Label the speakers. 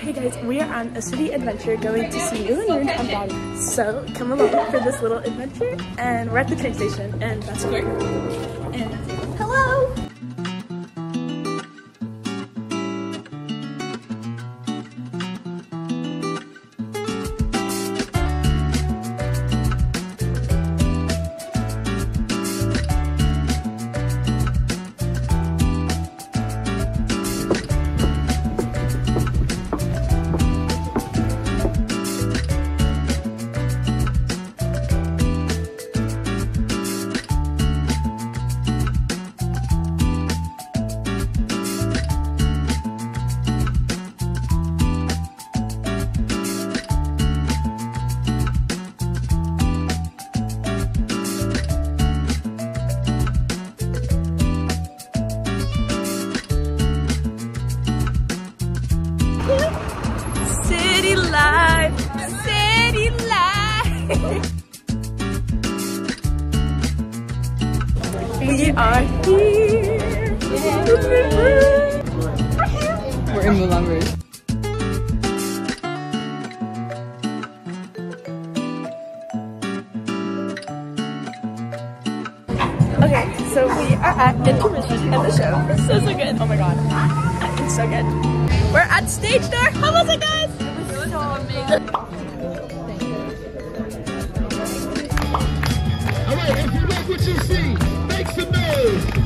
Speaker 1: Hey guys, we are on a city adventure going to see Moulin Rouge on Broadway. So come along for this little adventure, and we're at the train station, and that's great. And hello! City life, city life. We are here.
Speaker 2: We're in Moulin Rouge.
Speaker 1: Okay, so we are at intermission of the show. So good. Oh my god. It's so good. We're at stage door. How was it, guys? It was so amazing.
Speaker 3: Alright, if you like what you see, make some noise.